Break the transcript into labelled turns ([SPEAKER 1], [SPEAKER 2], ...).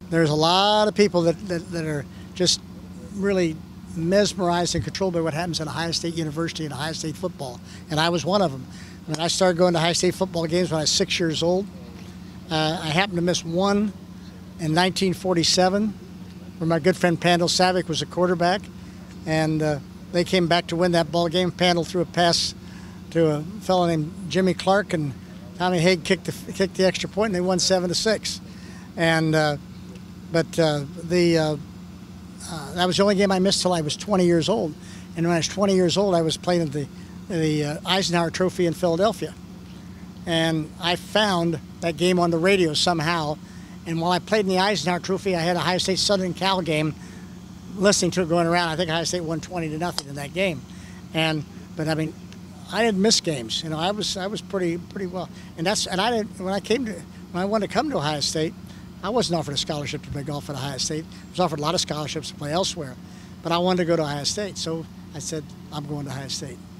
[SPEAKER 1] there's a lot of people that are just really mesmerized and controlled by what happens at Ohio State University and Ohio State football, and I was one of them. When I started going to Ohio State football games when I was 6 years old, I happened to miss one in 1947, where my good friend Pandel Savick was a quarterback, and they came back to win that ball game. Pandel threw a pass to a fellow named Jimmy Clark, and Tommy Haig kicked the extra point, and they won 7-6. And that was the only game I missed till I was 20 years old. And when I was 20 years old, I was playing at the Eisenhower Trophy in Philadelphia. And I found that game on the radio somehow. And while I played in the Eisenhower Trophy, I had a Ohio State Southern Cal game, listening to it going around. I think Ohio State won 20-0 in that game. But I mean, I didn't miss games. You know, I was pretty well. And I didn't, when I wanted to come to Ohio State, I wasn't offered a scholarship to play golf at Ohio State. I was offered a lot of scholarships to play elsewhere, but I wanted to go to Ohio State. So I said, I'm going to Ohio State.